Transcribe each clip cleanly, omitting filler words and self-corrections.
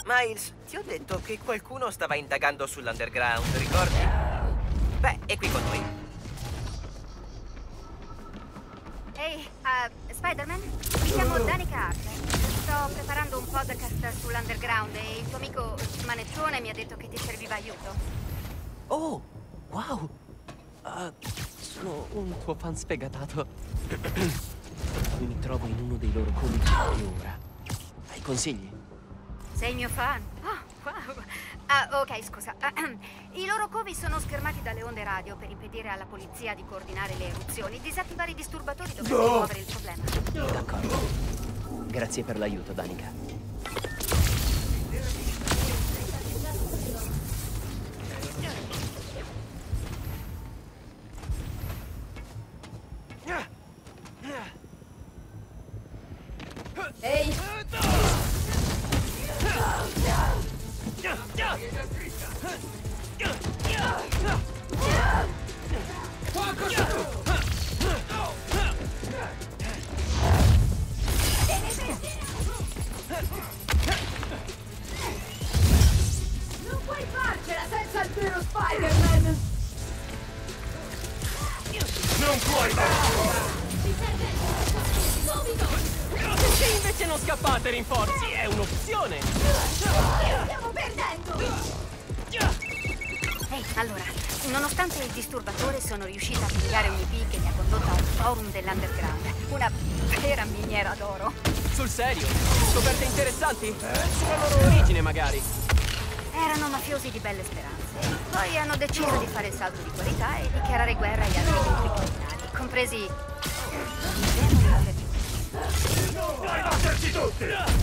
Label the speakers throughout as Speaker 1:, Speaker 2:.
Speaker 1: Miles, ti ho detto che qualcuno stava indagando sull'underground, ricordi? Beh, è qui con noi.
Speaker 2: Ehi, Spider-Man? Mi chiamo Danica Harper. Sto preparando un podcast sull'underground e il tuo amico Manettone mi ha detto che ti serviva aiuto.
Speaker 3: Oh, wow! Sono un tuo fan sfegatato. Mi trovo in uno dei loro comici ora. Hai consigli?
Speaker 2: Sei mio fan? Oh, wow. Ah, ok, scusa. I loro covi sono schermati dalle onde radio per impedire alla polizia di coordinare le eruzioni. Disattivare i disturbatori dovrebbe rimuovere il problema.
Speaker 3: D'accordo. Grazie per l'aiuto, Danica.
Speaker 4: Ehi! Non puoi farcela senza il vero Spider-Man!
Speaker 5: Non puoi farcela!
Speaker 3: Se invece non scappate, rinforzi, è un'opzione!
Speaker 4: Stiamo perdendo!
Speaker 2: Ehi, allora, nonostante il disturbatore sono riuscita a pigliare un IP che mi ha condotto al forum dell'underground. Una vera miniera d'oro.
Speaker 3: Sul serio? Scoperte interessanti? Sulla loro origine, magari.
Speaker 2: Erano mafiosi di belle speranze. Poi hanno deciso di fare il salto di qualità e dichiarare guerra agli altri gruppi criminali, compresi i demoni.
Speaker 5: Non puoi batterci tutti!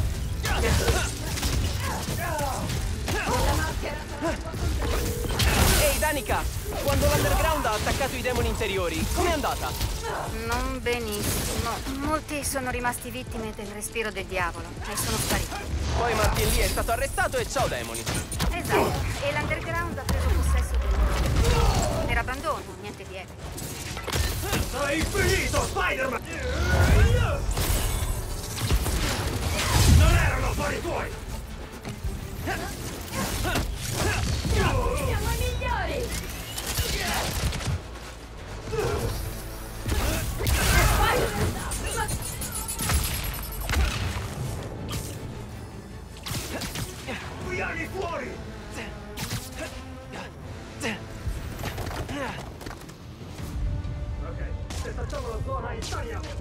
Speaker 3: Ehi, Danica! Quando l'underground ha attaccato i demoni interiori, com'è andata?
Speaker 2: Non benissimo. Molti sono rimasti vittime del respiro del diavolo e sono spariti.
Speaker 3: Poi Martin Lee è stato arrestato e ciao demoni.
Speaker 2: Esatto. E l'underground ha preso possesso del loro per abbandono, niente di epico.
Speaker 5: Hai finito, Spider-Man! Non erano affari tuoi!
Speaker 4: Siamo i migliori!
Speaker 5: Vieni fuori! Ok, se facciamo la zona, instagliamo!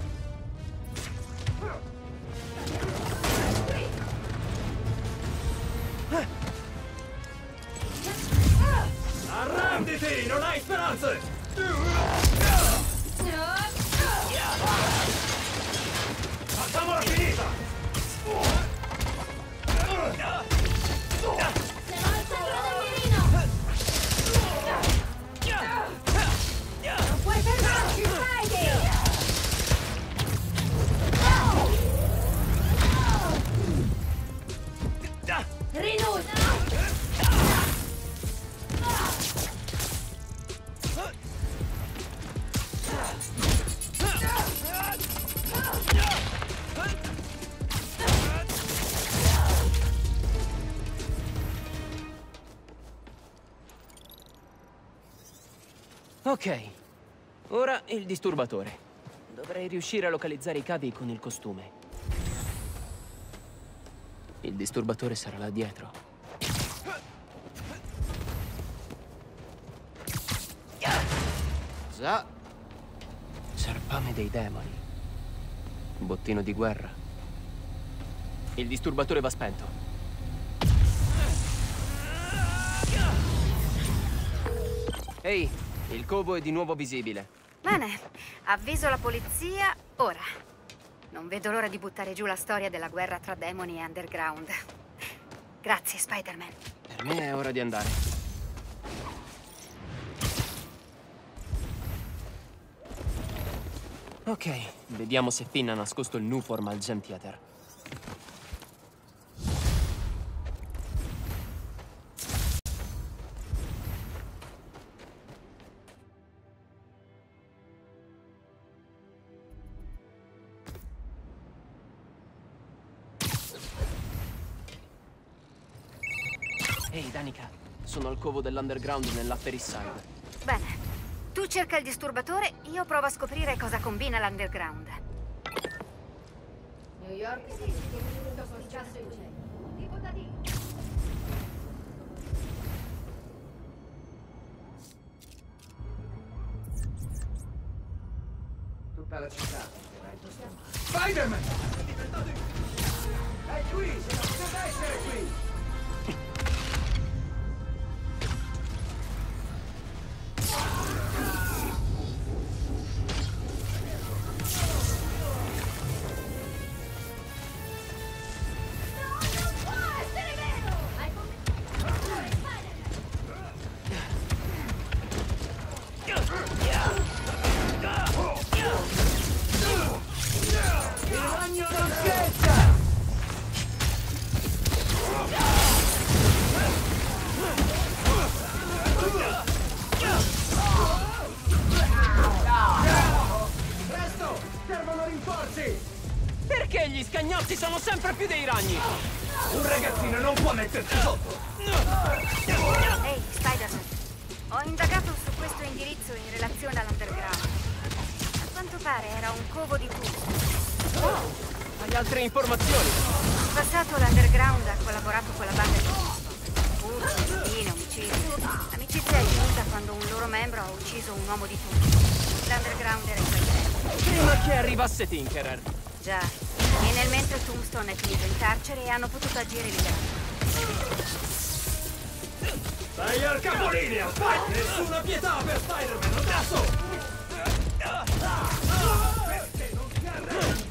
Speaker 5: Arrenditi! Non hai speranze! Facciamola finita!
Speaker 4: Non puoi fermarci, Spidey! Rinuncia!
Speaker 3: Ok, ora il disturbatore. Dovrei riuscire a localizzare i cavi con il costume. Il disturbatore sarà là dietro. Già. Serpame dei demoni. Bottino di guerra. Il disturbatore va spento. Ehi, il covo è di nuovo visibile.
Speaker 2: Bene, avviso la polizia ora. Non vedo l'ora di buttare giù la storia della guerra tra demoni e underground. Grazie, Spider-Man.
Speaker 3: Per me è ora di andare. Ok, vediamo se Finn ha nascosto il Nuform al Gem Theater. Ehi, Danica, sono al covo dell'underground nell'Upper East Side.
Speaker 2: Bene. Tu cerca il disturbatore, io provo a scoprire cosa combina l'underground.
Speaker 4: New York City, che successo in cielo. Tipo da dire.
Speaker 5: Tutta la città. Spider-Man! È diventato... È qui! Se non deve essere qui!
Speaker 3: Perché gli scagnozzi sono sempre più dei ragni?
Speaker 5: Un ragazzino non può mettersi sotto!
Speaker 2: Ehi, Spider-Man. Ho indagato su questo indirizzo in relazione all'underground. A quanto pare era un covo di tutti.
Speaker 3: Wow! Hai altre informazioni?
Speaker 2: In passato l'underground ha collaborato con la banda di furti, rapine, omicidi. L'amicizia è finita quando un loro membro ha ucciso un uomo di tutti. L'underground era in quel tempo.
Speaker 3: Prima che arrivasse Tinkerer.
Speaker 2: Già. E nel mentre Tombstone è finito in carcere e hanno potuto agire liberamente.
Speaker 5: Stai al capolinea! Nessuna pietà per Spider-Man, adesso! Perché non ti arrendi?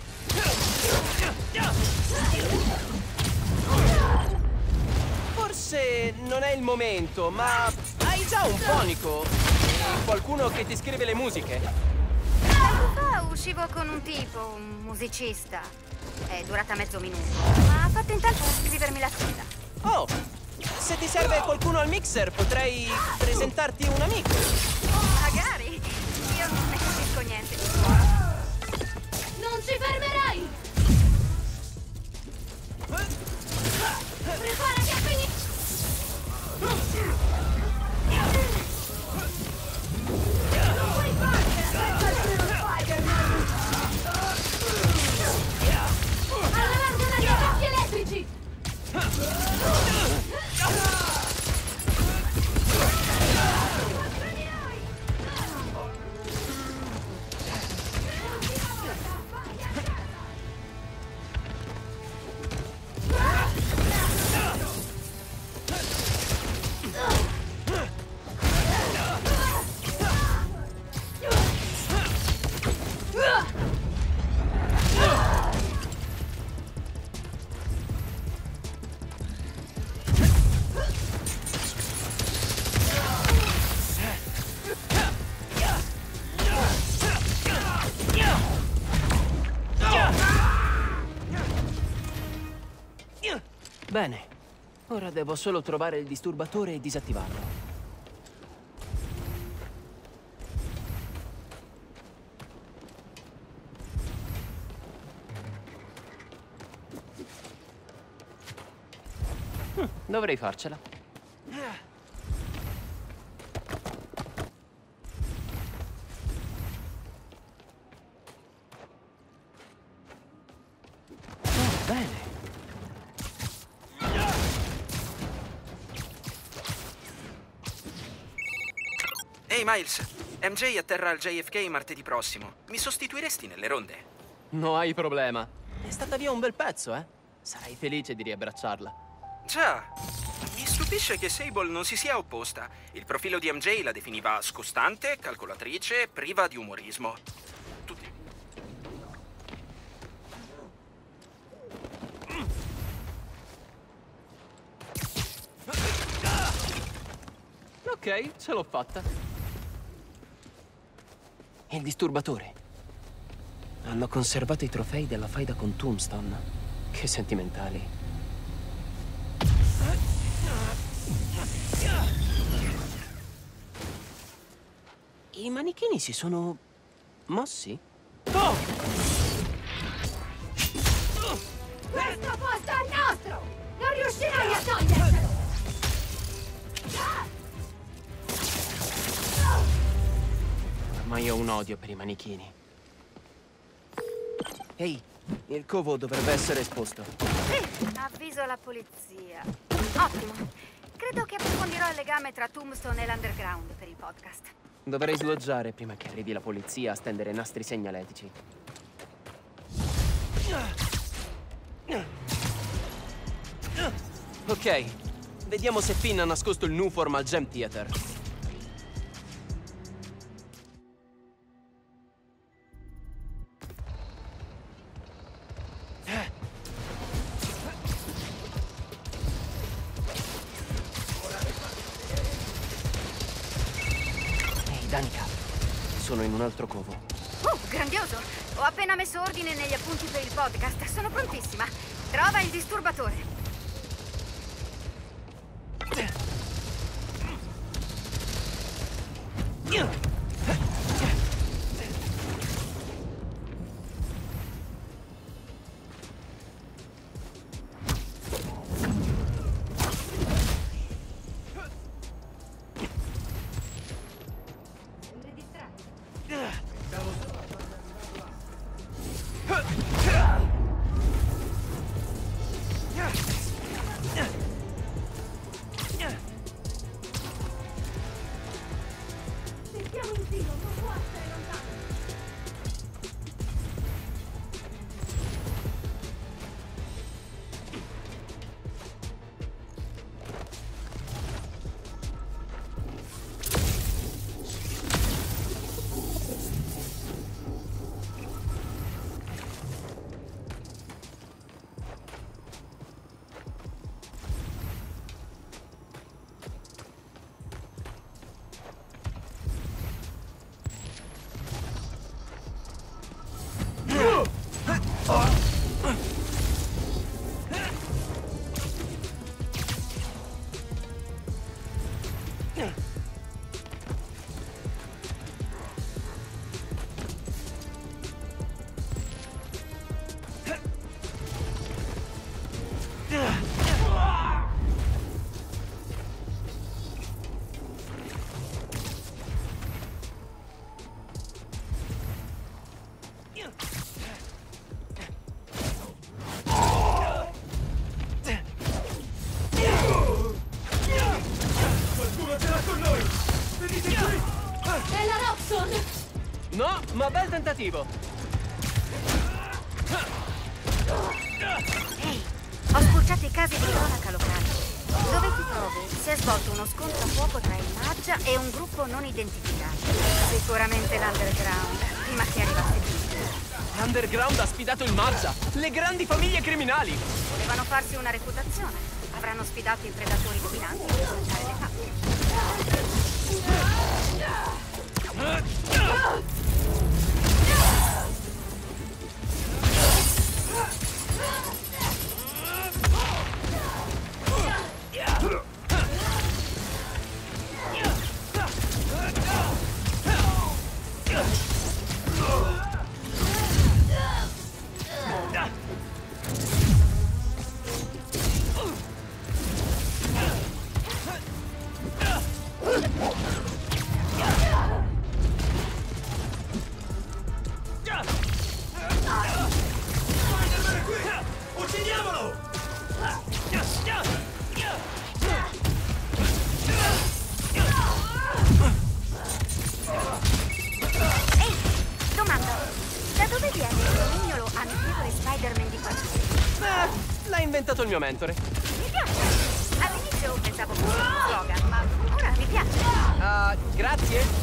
Speaker 3: Forse non è il momento, ma hai già un fonico? Qualcuno che ti scrive le musiche?
Speaker 2: Tempo fa uscivo con un tipo, un musicista. È durata mezzo minuto, ma ha fatto in tempo a scrivermi la fila.
Speaker 3: Oh! Se ti serve qualcuno al mixer, potrei presentarti un amico.
Speaker 2: Magari. Io non ne capisco niente.
Speaker 4: Non ci fermerai! Preparati a finire! Non puoi farcela senza il vero Spider-Man! All'alarme dagli attacchi elettrici!
Speaker 3: Bene. Ora devo solo trovare il disturbatore e disattivarlo. Dovrei farcela. Bene.
Speaker 6: Ehi Miles, MJ atterra al JFK martedì prossimo. Mi sostituiresti nelle ronde?
Speaker 3: No hai problema. È stata via un bel pezzo, eh? Sarai felice di riabbracciarla.
Speaker 6: Già, mi stupisce che Sable non si sia opposta. Il profilo di MJ la definiva scostante, calcolatrice, priva di umorismo. Tutti...
Speaker 3: Ok, ce l'ho fatta. Il disturbatore. Hanno conservato i trofei della faida con Tombstone. Che sentimentali. I manichini si sono mossi? Oh!
Speaker 4: Questo posto è nostro! Non riuscirai a togliercelo!
Speaker 3: Io ho un odio per i manichini. Ehi, il covo dovrebbe essere esposto.
Speaker 2: Sì, avviso la polizia. Ottimo. Credo che approfondirò il legame tra Tombstone e l'Underground per il podcast.
Speaker 3: Dovrei sloggiare prima che arrivi la polizia a stendere nastri segnaletici. Ok, vediamo se Finn ha nascosto il Nuform al Gem Theater. Ehi, Danica, sono in un altro covo.
Speaker 2: Grandioso! Ho appena messo ordine negli appunti per il podcast. Sono prontissima. Trova il disturbatore.
Speaker 4: Sentiamo in tiro, non può essere lontano.
Speaker 5: Qualcuno ce l'ha con noi! Venite qui!
Speaker 4: È la Roxxon!
Speaker 3: No, ma bel tentativo!
Speaker 2: Ehi, ho spulciato i casi di cronaca locali. Dove ti trovi? Si è svolto uno scontro a fuoco tra il Maggia e un gruppo non identificato. Sicuramente l'Underground, prima che arrivasse qui.
Speaker 3: L'Underground ha sfidato il Maggia! Le grandi famiglie criminali!
Speaker 2: Volevano farsi una reputazione. Avranno sfidato i predatori dominanti per saltare le tappe.
Speaker 5: Uccidiamolo!
Speaker 2: Ehi, domanda. Da dove viene il nomignolo amichevole Spider-Man di qua?
Speaker 3: L'ha inventato il mio mentore.
Speaker 2: Mi piace. All'inizio pensavo fosse un slogan, ma ora mi piace.
Speaker 3: Grazie.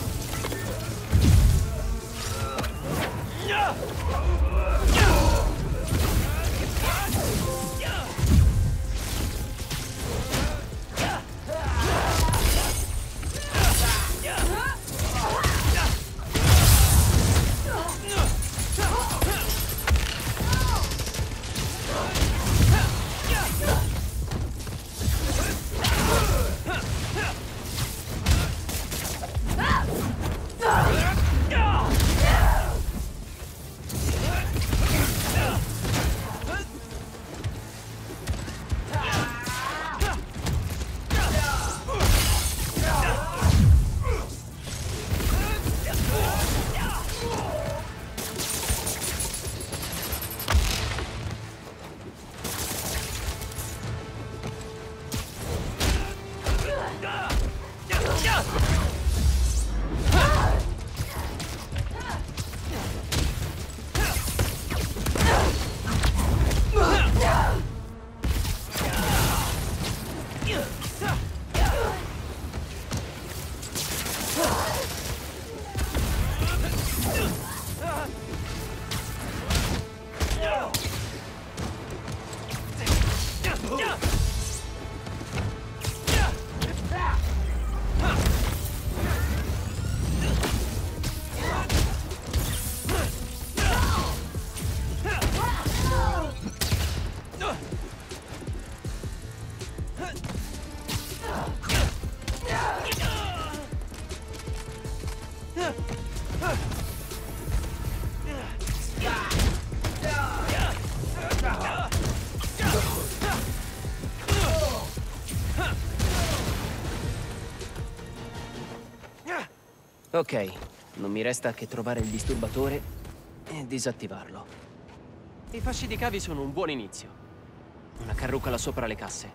Speaker 3: Ok, non mi resta che trovare il disturbatore e disattivarlo. I fasci di cavi sono un buon inizio. Una carrucola sopra le casse.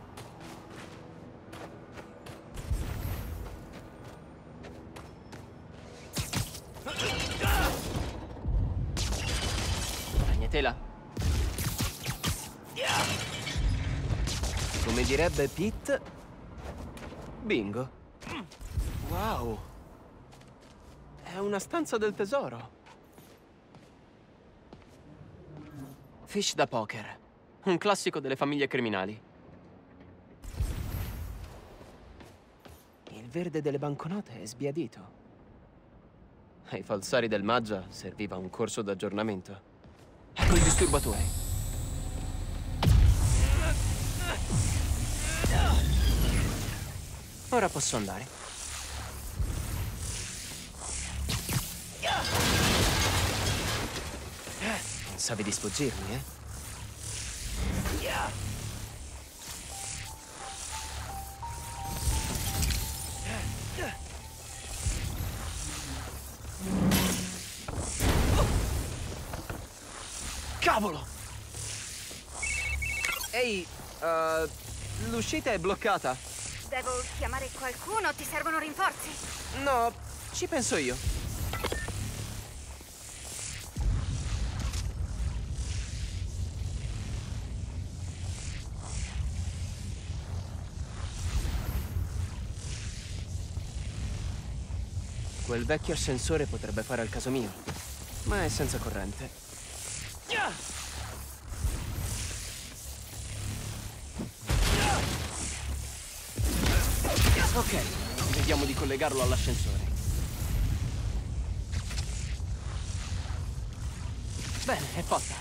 Speaker 3: Ragnatela. Come direbbe Pete, bingo. Wow. È una stanza del tesoro. Fish da poker. Un classico delle famiglie criminali. Il verde delle banconote è sbiadito. Ai falsari del Maggia serviva un corso d'aggiornamento. Ecco il disturbatore. Ora posso andare. Pensavi di sfuggirmi, eh? Cavolo! Ehi, l'uscita è bloccata.
Speaker 2: Devo chiamare qualcuno? Ti servono rinforzi?
Speaker 3: No, ci penso io. Quel vecchio ascensore potrebbe fare al caso mio, ma è senza corrente. Ok, vediamo di collegarlo all'ascensore. Bene, è fatta.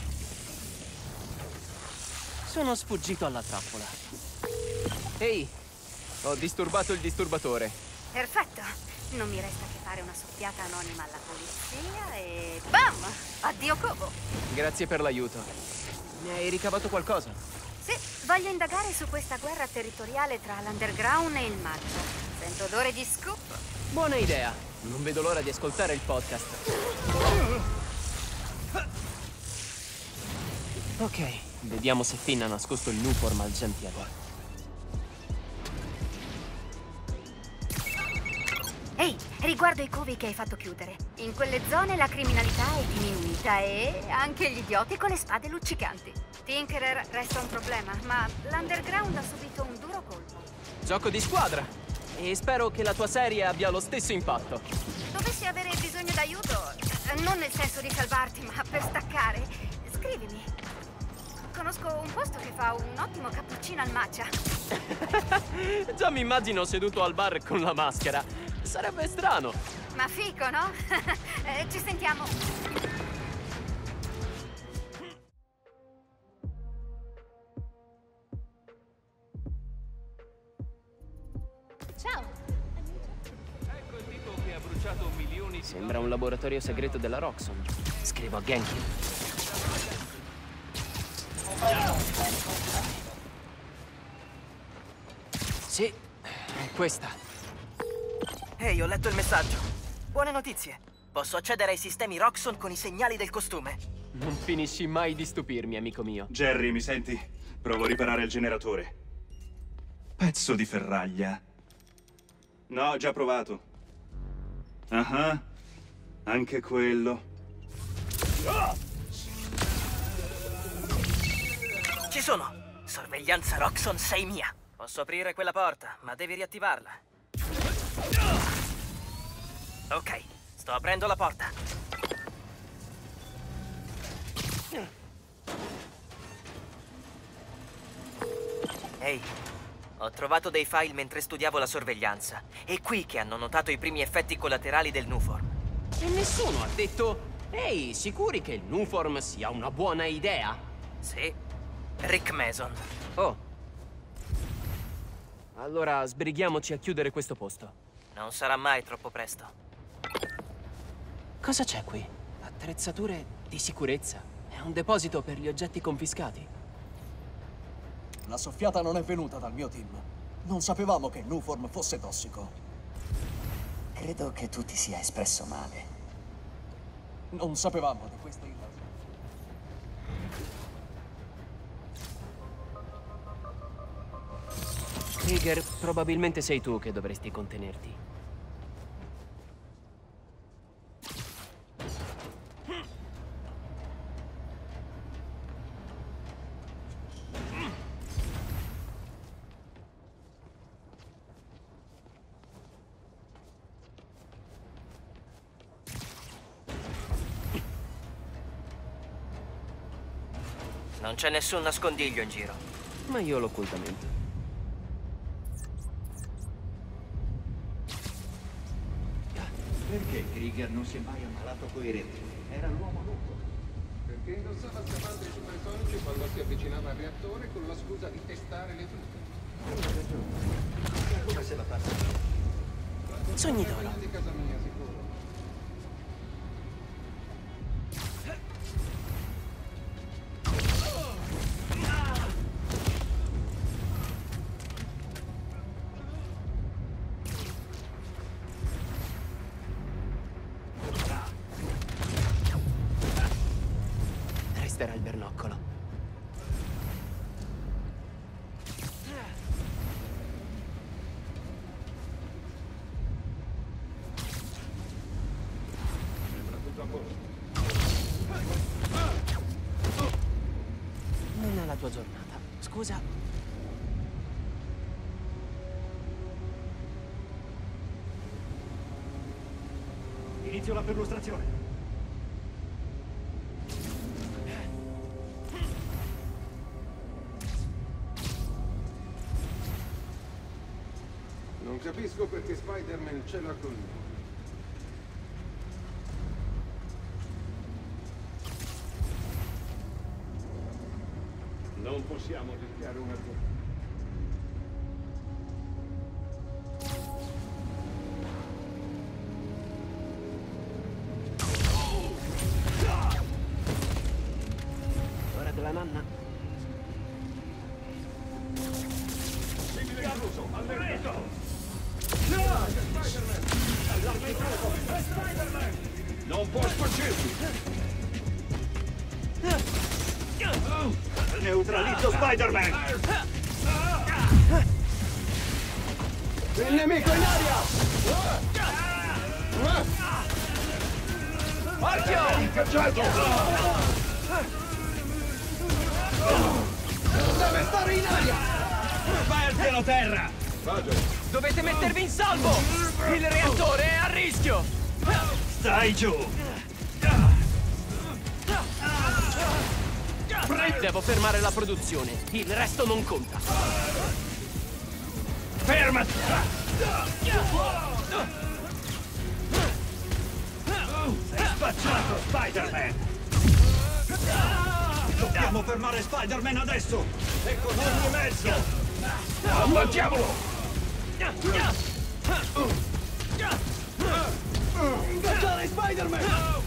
Speaker 3: Sono sfuggito alla trappola. Ehi, ho disturbato il disturbatore.
Speaker 2: Perfetto. Non mi resta che fare una soffiata anonima alla polizia e... BAM! Addio Covo!
Speaker 3: Grazie per l'aiuto. Ne hai ricavato qualcosa?
Speaker 2: Sì, voglio indagare su questa guerra territoriale tra l'Underground e il Maggia. Sento odore di scoop.
Speaker 3: Buona idea. Non vedo l'ora di ascoltare il podcast. Ok, vediamo se Finn ha nascosto il Nuform al Gempiego.
Speaker 2: Ehi, riguardo i covi che hai fatto chiudere. In quelle zone la criminalità è diminuita e anche gli idioti con le spade luccicanti. Tinkerer resta un problema, ma l'Underground ha subito un duro colpo.
Speaker 3: Gioco di squadra. E spero che la tua serie abbia lo stesso impatto.
Speaker 2: Dovessi avere bisogno d'aiuto, non nel senso di salvarti, ma per staccare, scrivimi. Conosco un posto che fa un ottimo cappuccino al matcha.
Speaker 3: Già mi immagino seduto al bar con la maschera. Sarebbe strano.
Speaker 2: Ma fico, no? Ci sentiamo.
Speaker 7: Ciao.
Speaker 3: Ecco il tipo che ha bruciato milioni. Sembra un laboratorio segreto della Roxxon. Scrivo a Genki. Sì, è questa.
Speaker 1: Ehi, ho letto il messaggio. Buone notizie. Posso accedere ai sistemi Roxxon con i segnali del costume.
Speaker 3: Non finisci mai di stupirmi, amico mio.
Speaker 8: Jerry, mi senti? Provo a riparare il generatore. Pezzo di ferraglia. No, già provato. Ah, anche quello.
Speaker 1: Ci sono. Sorveglianza Roxxon 6 mia. Posso aprire quella porta, ma devi riattivarla. Ok, sto aprendo la porta. Ehi, ho trovato dei file mentre studiavo la sorveglianza. È qui che hanno notato i primi effetti collaterali del Nuform.
Speaker 3: E nessuno ha detto... Ehi, sicuri che il Nuform sia una buona idea?
Speaker 1: Sì, Rick Mason.
Speaker 3: Oh. Allora sbrighiamoci a chiudere questo posto.
Speaker 1: Non sarà mai troppo presto.
Speaker 3: Cosa c'è qui? Attrezzature di sicurezza. È un deposito per gli oggetti confiscati.
Speaker 7: La soffiata non è venuta dal mio team. Non sapevamo che il Nuform fosse tossico.
Speaker 9: Credo che tu ti sia espresso male.
Speaker 7: Non sapevamo di questa invasione.
Speaker 3: Krieger, probabilmente sei tu che dovresti contenerti.
Speaker 1: Non c'è nessun nascondiglio in giro.
Speaker 3: Ma io l'occultamento.
Speaker 5: Perché Krieger non si è mai ammalato coi rettili? Era l'uomo nudo.
Speaker 10: Perché indossava scafander supersonici quando si avvicinava al reattore con la scusa di testare le vite.
Speaker 5: È come se la passa.
Speaker 3: Sogni d'oro.
Speaker 10: Quella di casa mia, sicuro.
Speaker 3: Resterà il bernoccolo. Non è la tua giornata. Scusa.
Speaker 8: Inizio la perlustrazione.
Speaker 10: Non capisco perché Spider-Man ce l'ha con lui. Non possiamo rischiare una cosa.
Speaker 3: Ora della nonna.
Speaker 5: Non può sfuggirmi!
Speaker 8: Neutralizzo Spider-Man!
Speaker 10: Il nemico in aria!
Speaker 5: Occhio! Incacciato!
Speaker 10: Deve stare in aria!
Speaker 5: Vai al piano terra!
Speaker 3: Dovete mettervi in salvo! Il reattore è a rischio!
Speaker 8: Stai giù!
Speaker 3: Devo fermare la produzione. Il resto non conta.
Speaker 8: Fermati! Sei spacciato, Spider-Man! Dobbiamo fermare Spider-Man adesso! E con ogni mezzo! Ammazziamolo!
Speaker 10: Ingaggiare Spider-Man!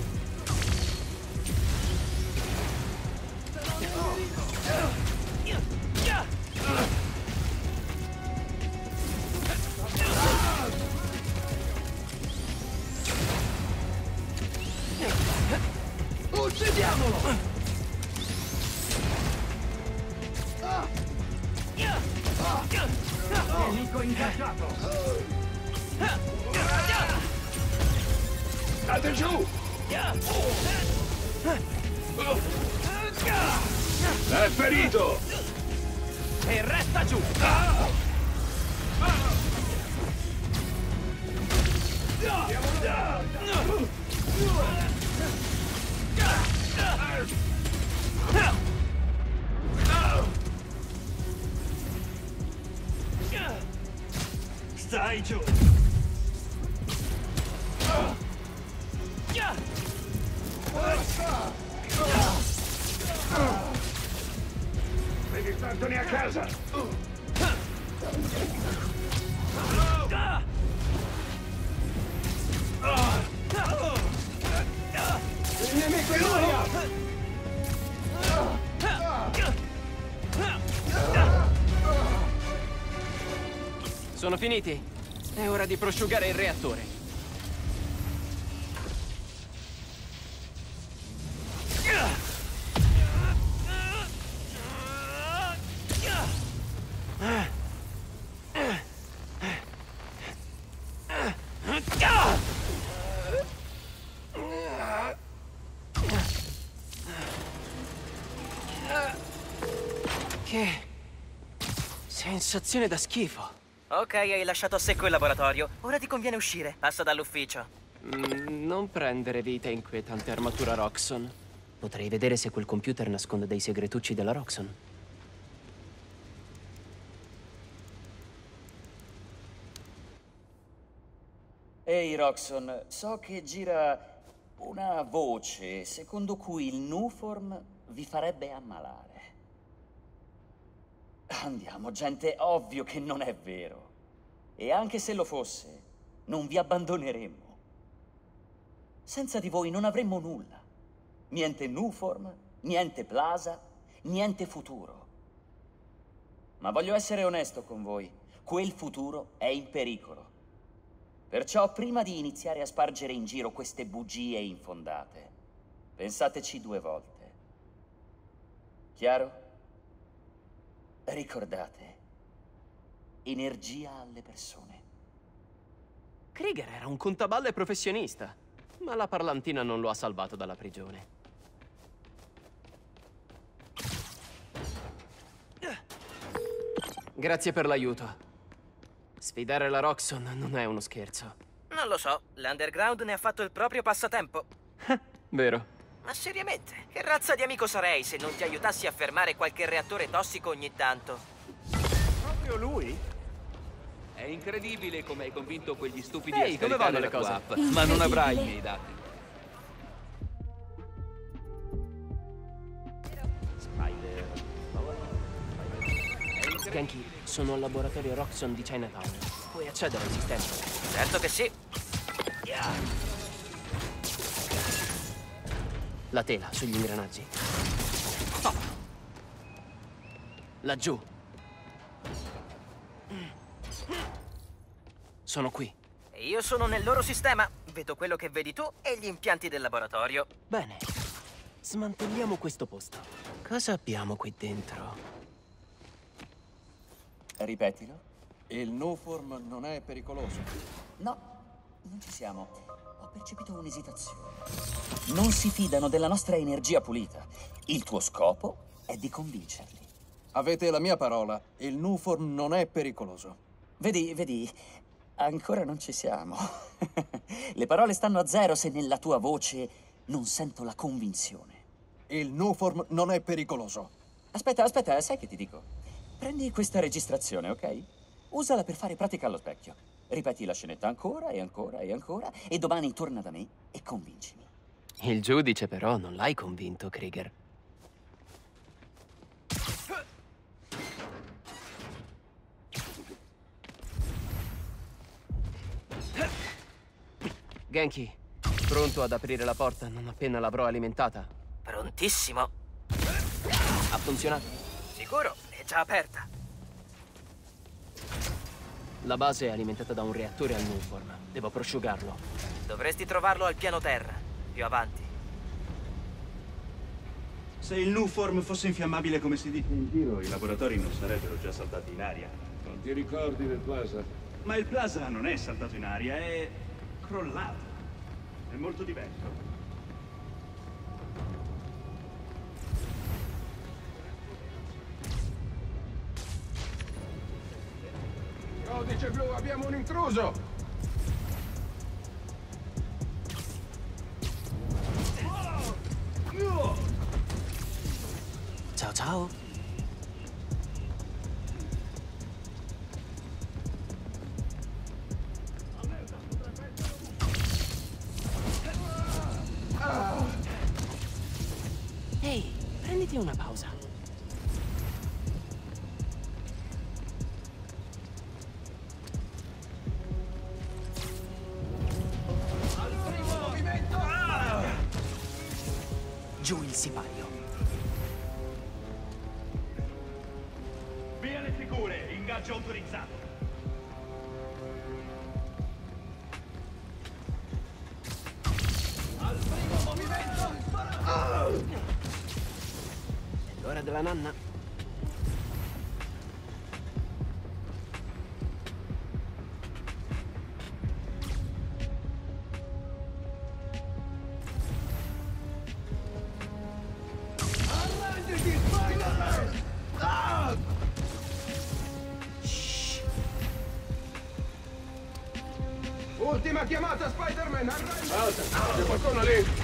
Speaker 10: Uccidiamolo!
Speaker 5: Nemico ingaggiato! State giù! È ferito!
Speaker 3: E resta giù!
Speaker 8: Dai giù!
Speaker 10: Devi startene a casa! Il nemico in aria!
Speaker 3: Sono finiti. È ora di prosciugare il reattore. Che sensazione da schifo.
Speaker 1: Ok, hai lasciato a secco il laboratorio. Ora ti conviene uscire. Passa dall'ufficio.
Speaker 3: Non prendere vita inquietante armatura Roxxon. Potrei vedere se quel computer nasconde dei segretucci della Roxxon.
Speaker 9: Ehi, Roxxon, so che gira una voce secondo cui il Nuform vi farebbe ammalare. Andiamo, gente, è ovvio che non è vero. E anche se lo fosse, non vi abbandoneremmo. Senza di voi non avremmo nulla. Niente Nuform, niente Plaza, niente futuro. Ma voglio essere onesto con voi. Quel futuro è in pericolo. Perciò, prima di iniziare a spargere in giro queste bugie infondate, pensateci 2 volte. Chiaro? Ricordate, energia alle persone.
Speaker 3: Krieger era un contaballe professionista, ma la parlantina non lo ha salvato dalla prigione. Grazie per l'aiuto. Sfidare la Roxxon non è uno scherzo.
Speaker 1: Non lo so, l'Underground ne ha fatto il proprio passatempo.
Speaker 3: Vero.
Speaker 1: Ma seriamente, che razza di amico sarei se non ti aiutassi a fermare qualche reattore tossico ogni tanto?
Speaker 11: Proprio lui? È incredibile come hai convinto quegli stupidi
Speaker 3: Ehi,
Speaker 11: a
Speaker 3: come
Speaker 11: scaricare
Speaker 3: vanno le
Speaker 11: la tua
Speaker 3: cose?
Speaker 11: app, ma non avrai i miei dati.
Speaker 3: Genki, sono al laboratorio Roxxon di Chinatown. Puoi accedere al sistema?
Speaker 1: Certo che sì.
Speaker 3: La tela sugli ingranaggi. Laggiù. Sono qui.
Speaker 1: E io sono nel loro sistema. Vedo quello che vedi tu e gli impianti del laboratorio.
Speaker 3: Bene. Smantelliamo questo posto. Cosa abbiamo qui dentro?
Speaker 9: Ripetilo.
Speaker 7: Il Nuform non è pericoloso.
Speaker 9: No, non ci siamo. Ho percepito un'esitazione. Non si fidano della nostra energia pulita. Il tuo scopo è di convincerli.
Speaker 7: Avete la mia parola. Il Nuform non è pericoloso.
Speaker 9: Vedi, ancora non ci siamo. Le parole stanno a zero se nella tua voce non sento la convinzione.
Speaker 7: Il Nuform non è pericoloso.
Speaker 9: Aspetta, sai che ti dico? Prendi questa registrazione, ok? Usala per fare pratica allo specchio. Ripeti la scenetta ancora e ancora e ancora e domani torna da me e convincimi.
Speaker 3: Il giudice però non l'hai convinto, Krieger. Genki, pronto ad aprire la porta non appena l'avrò alimentata?
Speaker 1: Prontissimo.
Speaker 3: Ha funzionato?
Speaker 1: Sicuro, è già aperta.
Speaker 3: La base è alimentata da un reattore al Nuform. Devo prosciugarlo.
Speaker 1: Dovresti trovarlo al piano terra, più avanti.
Speaker 8: Se il Nuform fosse infiammabile come si dice in giro, i laboratori non sarebbero già saltati in aria.
Speaker 10: Non ti ricordi del Plaza?
Speaker 8: Ma il Plaza non è saltato in aria, è crollato. È molto diverso.
Speaker 10: Codice blu, abbiamo un intruso!
Speaker 3: Ciao ciao. Prenditi una pausa.
Speaker 5: Al primo movimento!
Speaker 3: Giù il sipario.
Speaker 8: Via le figure, ingaggio autorizzato.
Speaker 5: Al primo movimento! Spara!
Speaker 3: È l'ora della nanna.
Speaker 5: Arrenditi, Spider-Man! Ah! Ultima chiamata, Spider-Man! Arrenditi! Basta, c'è qualcuno lì!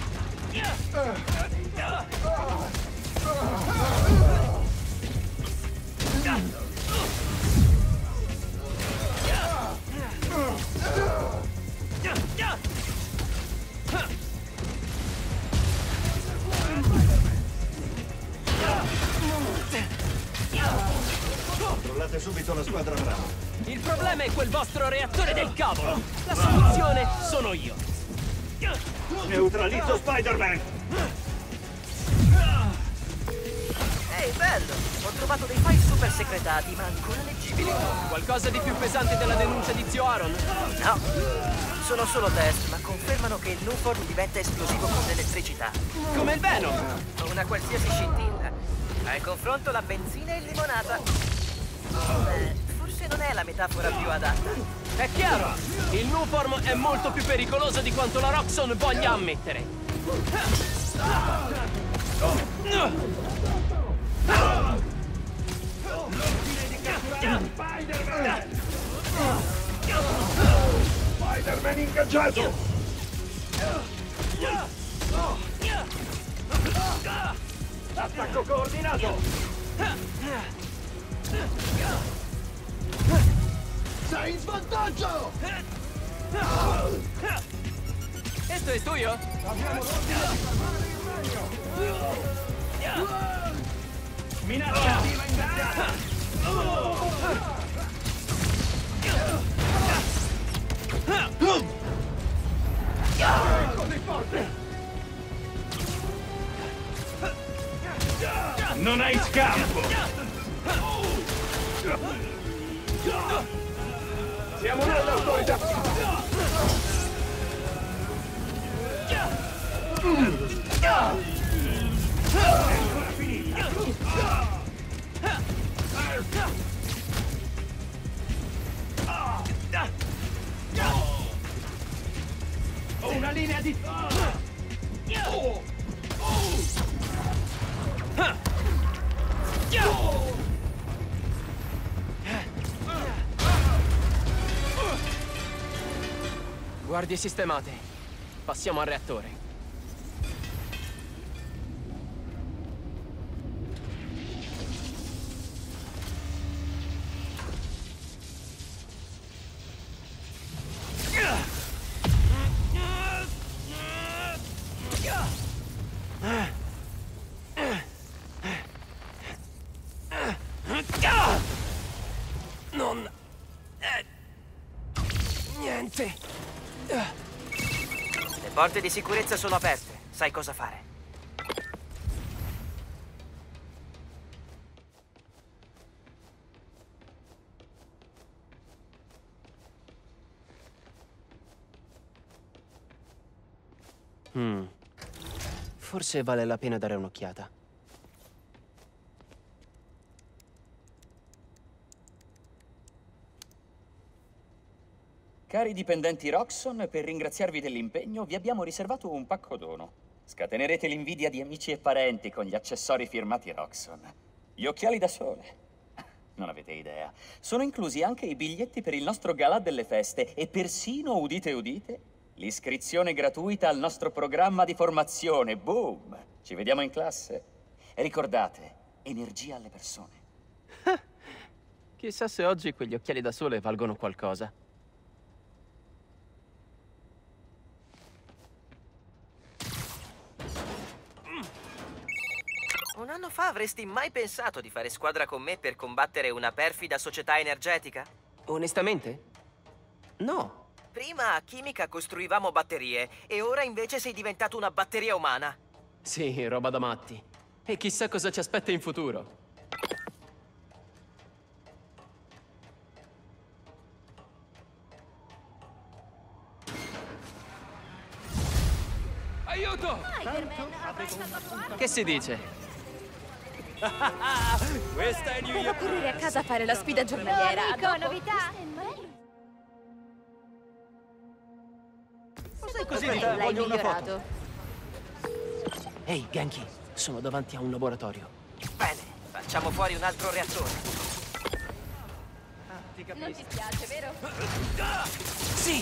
Speaker 8: Controllate subito la squadra brava.
Speaker 3: Il problema è quel vostro reattore del cavolo. La soluzione sono io.
Speaker 8: Neutralizzo Spider-Man!
Speaker 1: Ehi, bello! Ho trovato dei file super secretati, ma ancora leggibili.
Speaker 3: Qualcosa di più pesante della denuncia di zio Aaron?
Speaker 1: No, sono solo test, ma confermano che il Nuform diventa esplosivo con l'elettricità.
Speaker 3: Come il Venom!
Speaker 1: O una qualsiasi scintilla. Al confronto la benzina e limonata. Beh, forse non è la metafora più adatta.
Speaker 3: È chiaro! Il Nuform è molto più pericoloso di quanto la Roxxon voglia ammettere.
Speaker 8: Spider-Man ingaggiato! Attacco coordinato!
Speaker 5: Sei in svantaggio!
Speaker 3: Esto es tuyo?
Speaker 5: Abbiamo l'ordine di fermare il regno!
Speaker 8: Minaccia attiva iniziata!
Speaker 5: Così forte!
Speaker 8: Non hai scampo!
Speaker 5: Siamo nell'autorità!
Speaker 8: Ho una linea di...
Speaker 3: Guardie sistemate. Passiamo al reattore. Non è niente.
Speaker 1: Le porte di sicurezza sono aperte. Sai cosa fare.
Speaker 3: Forse vale la pena dare un'occhiata.
Speaker 9: Cari dipendenti Roxxon, per ringraziarvi dell'impegno vi abbiamo riservato un pacco dono. Scatenerete l'invidia di amici e parenti con gli accessori firmati Roxxon. Gli occhiali da sole. Non avete idea. Sono inclusi anche i biglietti per il nostro galà delle feste e persino, udite udite, l'iscrizione gratuita al nostro programma di formazione. Boom! Ci vediamo in classe. E ricordate, energia alle persone.
Speaker 3: Chissà se oggi quegli occhiali da sole valgono qualcosa.
Speaker 1: Un anno fa Avresti mai pensato di fare squadra con me per combattere una perfida società energetica?
Speaker 3: Onestamente? No.
Speaker 1: Prima a chimica costruivamo batterie e ora invece sei diventato una batteria umana.
Speaker 3: Sì, roba da matti. E chissà cosa ci aspetta in futuro.
Speaker 11: Aiuto!
Speaker 3: Che si dice? Questa è New
Speaker 12: Devo
Speaker 3: York!
Speaker 12: correre a casa a fare la sfida giornaliera.
Speaker 2: Nico, novità?
Speaker 3: Sei così
Speaker 12: L'hai migliorato.
Speaker 3: Ehi, Genki, sono davanti a un laboratorio.
Speaker 1: Bene, facciamo fuori un altro reattore.
Speaker 12: Non ti spiace, vero?
Speaker 3: Sì!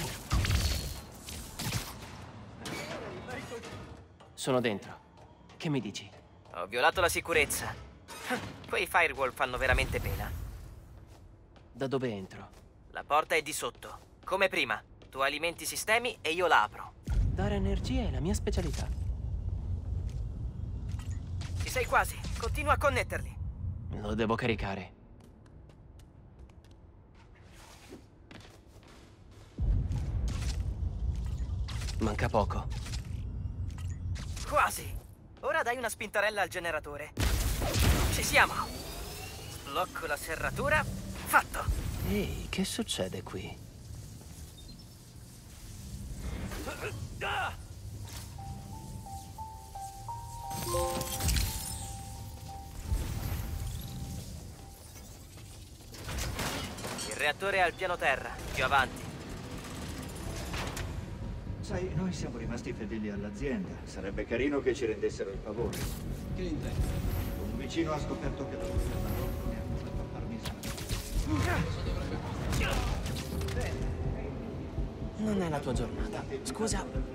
Speaker 3: Sono dentro. Che mi dici?
Speaker 1: Ho violato la sicurezza. Quei firewall fanno veramente pena.
Speaker 3: Da dove entro?
Speaker 1: La porta è di sotto. Come prima. Tu alimenti i sistemi e io la apro.
Speaker 3: Dare energia è la mia specialità.
Speaker 1: Ci sei quasi. Continua a connetterli.
Speaker 3: Lo devo caricare. Manca poco.
Speaker 1: Quasi. Ora dai una spintarella al generatore. Ci siamo. Sblocco la serratura. Fatto.
Speaker 3: Ehi, che succede qui?
Speaker 1: Il reattore è al piano terra, più avanti.
Speaker 8: Sai, noi siamo rimasti fedeli all'azienda. Sarebbe carino che ci rendessero il favore.
Speaker 10: Che intendi?
Speaker 8: Un vicino ha scoperto che la vostra parrocchia è ancora a parmigiano.
Speaker 3: Non è la tua giornata. Scusa.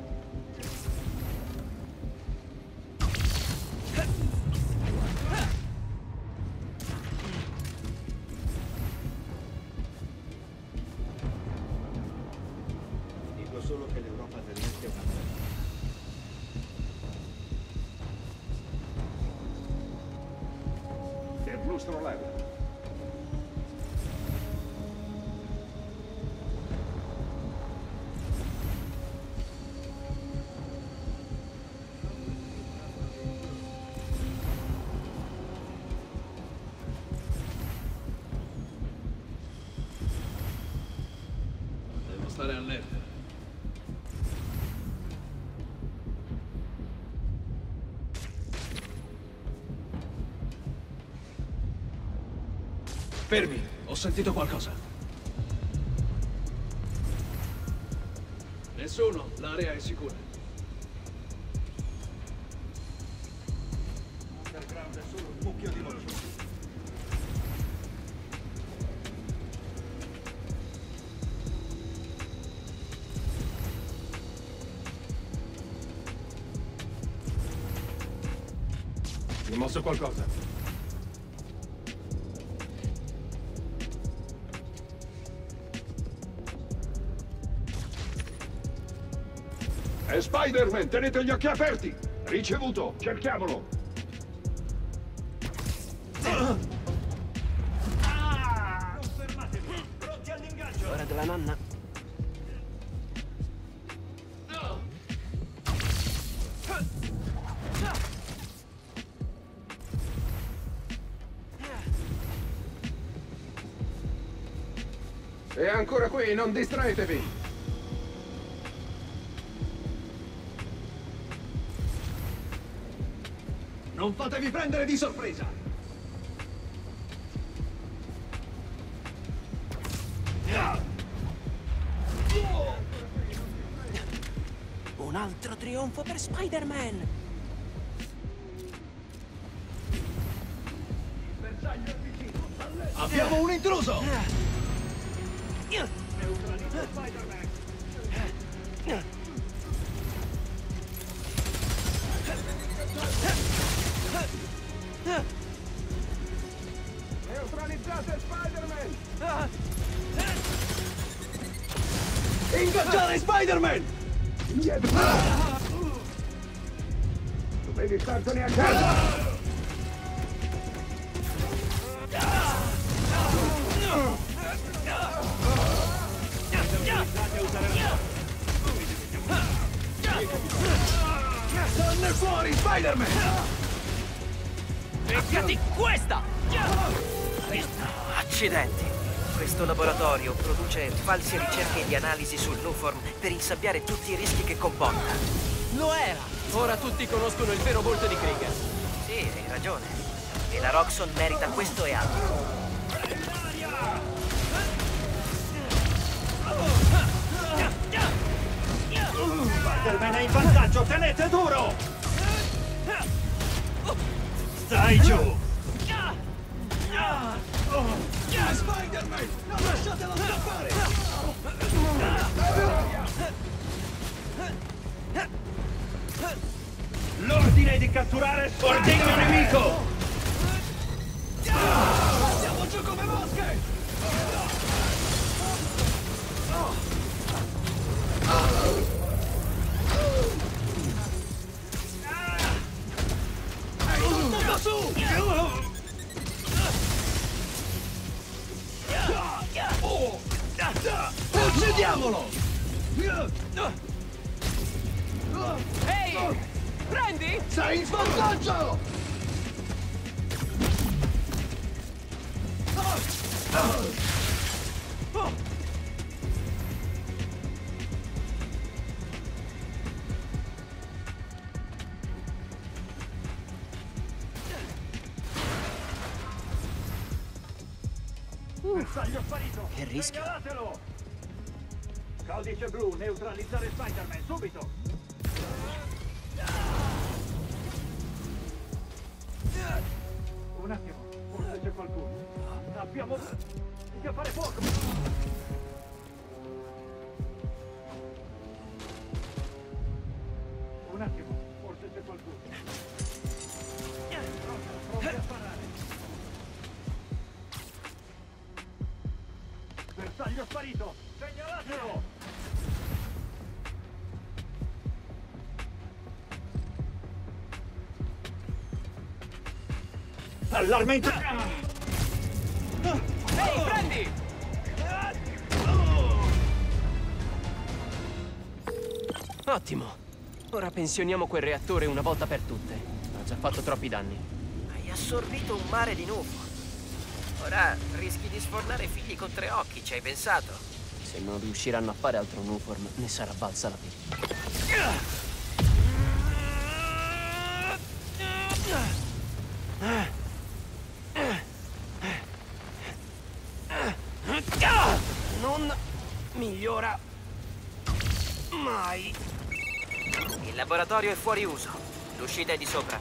Speaker 8: Dico solo che l'Europa dell'Est è una merda.
Speaker 10: Del Blustro Level. Devo stare allerta.
Speaker 7: Fermi, ho sentito qualcosa.
Speaker 10: Nessuno, l'area è sicura.
Speaker 8: Underground è solo un mucchio di voci.
Speaker 10: Hai mosso qualcosa? È Spider-Man, tenete gli occhi aperti! Ricevuto, cerchiamolo!
Speaker 8: Fermatevi! Pronti all'ingaggio!
Speaker 3: Ora della nonna.
Speaker 10: È ancora qui, non distraetevi!
Speaker 7: Non fatevi prendere di sorpresa!
Speaker 3: Un altro trionfo per Spider-Man!
Speaker 7: Abbiamo un intruso!
Speaker 10: Neutralizzate Spider-Man!
Speaker 7: Ingaggiare Spider-Man!
Speaker 10: Dovevi startene a casa!
Speaker 5: fuori, Spider-Man!
Speaker 3: Beccati questa!
Speaker 1: Accidenti! Questo laboratorio produce false ricerche di analisi sul Nuform per insabbiare tutti i rischi che comporta.
Speaker 3: Lo era! Ora tutti conoscono il vero volto di Krieger.
Speaker 1: Sì, hai ragione. E la Roxxon merita questo e altro.
Speaker 8: Spider-Man è in vantaggio, tenete duro! Stai giù!
Speaker 5: Spider-Man! Non lasciatelo scappare!
Speaker 8: L'ordine di catturare ordigno nemico!
Speaker 5: Siamo giù come mosche! Tutto su! Uccidiamolo!
Speaker 3: Ehi! Prendi!
Speaker 5: Sei in svantaggio!
Speaker 8: Bersaglio sparito!
Speaker 3: Che rischio!
Speaker 8: Segnalatelo! Codice blu, neutralizzare Spider-Man, subito! Un attimo, forse c'è qualcuno. Abbiamo da fare fuoco! Un attimo, forse c'è qualcuno. Pronti a sparare! Bersaglio sparito! Segnalatelo! Allarme in
Speaker 3: Ehi, prendi! Ottimo. Ora pensioniamo quel reattore una volta per tutte. Ha già fatto troppi danni.
Speaker 1: Hai assorbito un mare di nuvo. Ora rischi di sfornare figli con 3 occhi, ci hai pensato?
Speaker 3: Se non riusciranno a fare altro Nuform, ne sarà valsa la pena. Non migliora mai.
Speaker 1: Il laboratorio è fuori uso. L'uscita è di sopra.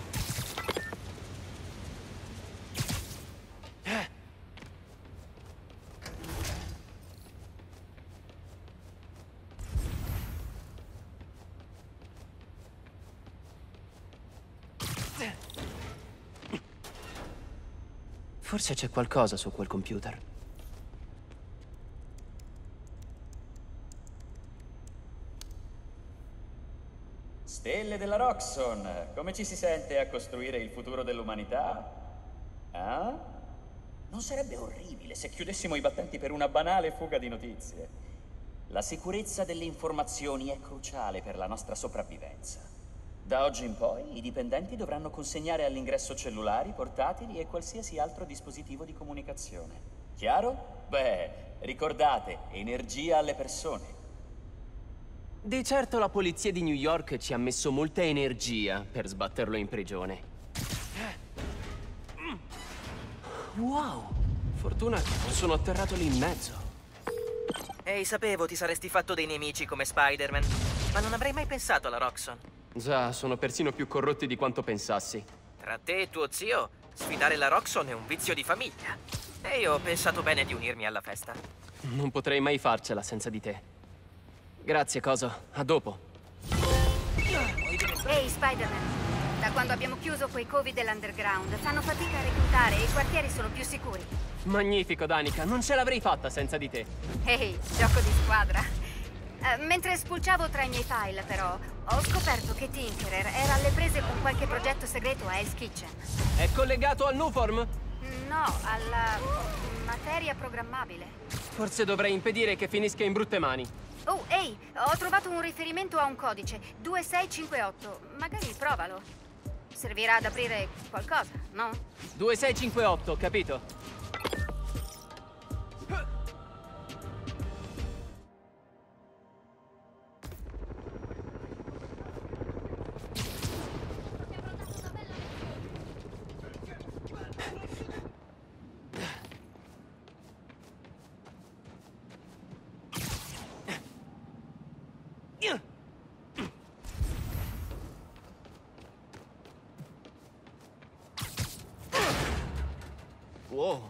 Speaker 3: Forse c'è qualcosa su quel computer.
Speaker 9: Stelle della Roxxon, come ci si sente a costruire il futuro dell'umanità? Ah? Non sarebbe orribile se chiudessimo i battenti per una banale fuga di notizie. La sicurezza delle informazioni è cruciale per la nostra sopravvivenza. Da oggi in poi i dipendenti dovranno consegnare all'ingresso cellulari, portatili e qualsiasi altro dispositivo di comunicazione. Chiaro? Beh, ricordate, energia alle persone.
Speaker 3: Di certo la polizia di New York ci ha messo molta energia per sbatterlo in prigione. Wow! Fortuna che non sono atterrato lì in mezzo.
Speaker 1: Ehi, sapevo ti saresti fatto dei nemici come Spider-Man, ma non avrei mai pensato alla Roxxon.
Speaker 3: Già, sono persino più corrotti di quanto pensassi.
Speaker 1: Tra te e tuo zio, sfidare la Roxxon è un vizio di famiglia. E io ho pensato bene di unirmi alla festa.
Speaker 3: Non potrei mai farcela senza di te. Grazie, Coso. A dopo.
Speaker 2: Ehi, Spider-Man. Da quando abbiamo chiuso quei covi dell'underground, fanno fatica a reclutare e i quartieri sono più sicuri.
Speaker 3: Magnifico, Danica. Non ce l'avrei fatta senza di te.
Speaker 2: Ehi, gioco di squadra. Mentre spulciavo tra i miei file, però, ho scoperto che Tinkerer era alle prese con qualche progetto segreto a Hell's Kitchen.
Speaker 3: È collegato al Nuform?
Speaker 2: No, alla... materia materia programmabile.
Speaker 3: Forse dovrei impedire che finisca in brutte mani.
Speaker 2: Oh, ehi, ho trovato un riferimento a un codice, 2658. Magari provalo. Servirà ad aprire qualcosa, no?
Speaker 3: 2658, capito? Wow.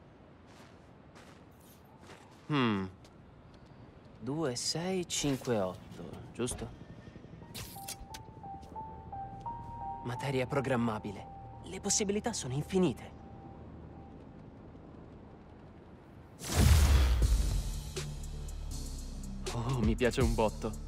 Speaker 3: 2658, giusto? Materia programmabile. Le possibilità sono infinite. Oh, mi piace un botto.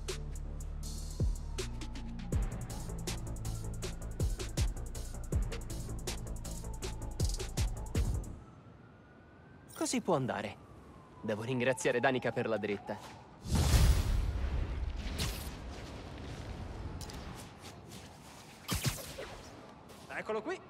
Speaker 3: Così può andare. Devo ringraziare Danica per la dritta. Eccolo qui.